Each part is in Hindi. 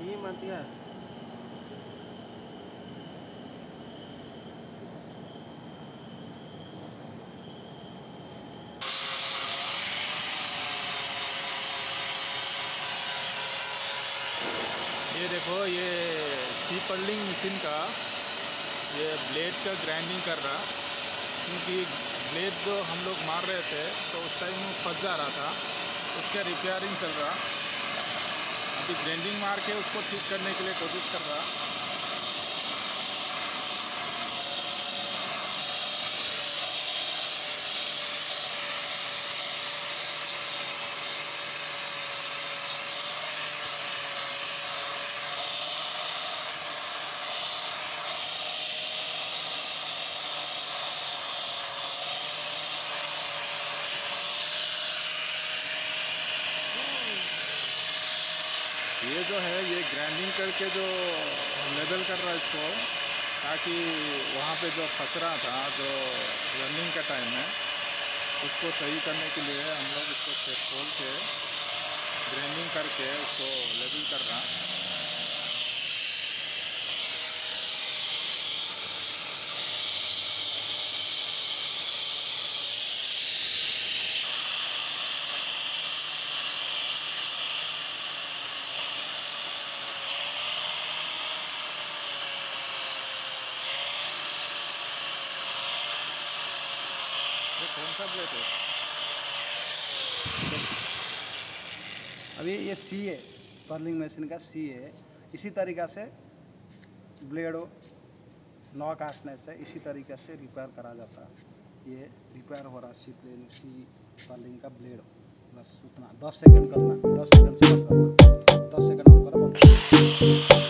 ये मत यार। ये देखो, ये सी-पर्लिंग मशीन का ये ब्लेड का ग्राइंडिंग कर रहा, क्योंकि ब्लेड जो हम लोग मार रहे थे तो उस टाइम वो फंस जा रहा था, उसका रिपेयरिंग चल रहा। अभी ग्राइंडिंग मार के उसको ठीक करने के लिए कोशिश कर रहा। ये जो है ये ग्राइंडिंग करके जो लेवल कर रहा है इसको, ताकि वहाँ पे जो फंस रहा था जो रनिंग का टाइम में, उसको सही करने के लिए हम लोग इसको खोल के ग्राइंडिंग करके उसको लेवल कर रहा। ये कौन सा ब्लेड है? अभी ये सी है, पर्लिंग मशीन का सी है। इसी तरीक़ा से ब्लेड नौ काटने से इसी तरीक़े से रिपेयर करा जाता है। ये रिपेयर हो रहा सी पर्लिंग का ब्लेड। बस उतना 10 सेकंड करना, 10 सेकंड से बंद करना, 10 सेकंड ऑन करो बंद।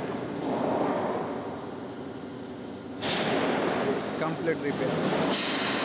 Complete repair.